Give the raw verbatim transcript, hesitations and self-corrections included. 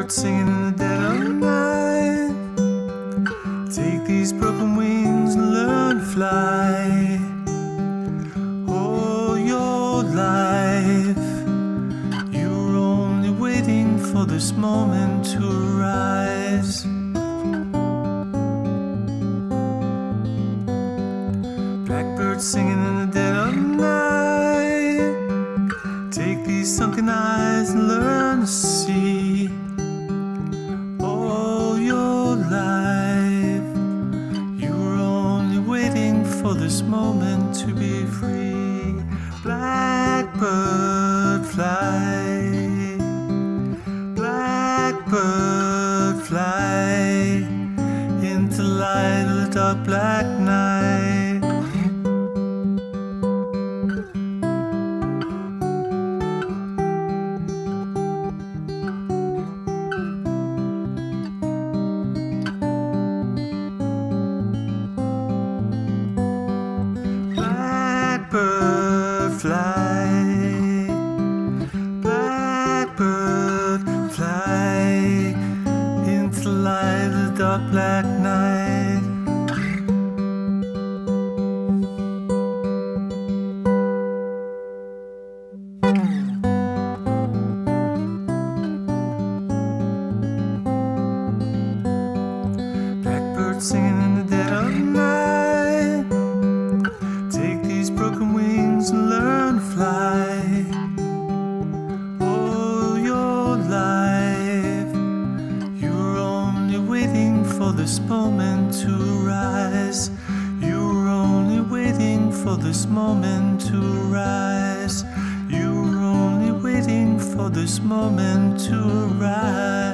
Blackbird singing in the dead of night. Take these broken wings and learn to fly. All your life you're only waiting for this moment to arise. Blackbird singing in the dead of night. Take these sunken eyes and learn to see. All your life you were only waiting for this moment to be free. Blackbird fly, blackbird fly into the light of the dark black night. Blackbird fly, blackbird fly into the light of the dark black night. Blackbird singing in the dead of night. Take these broken wings and learn to fly. All your life you're only waiting for this moment to rise. You're only waiting for this moment to rise. You're only waiting for this moment to arise.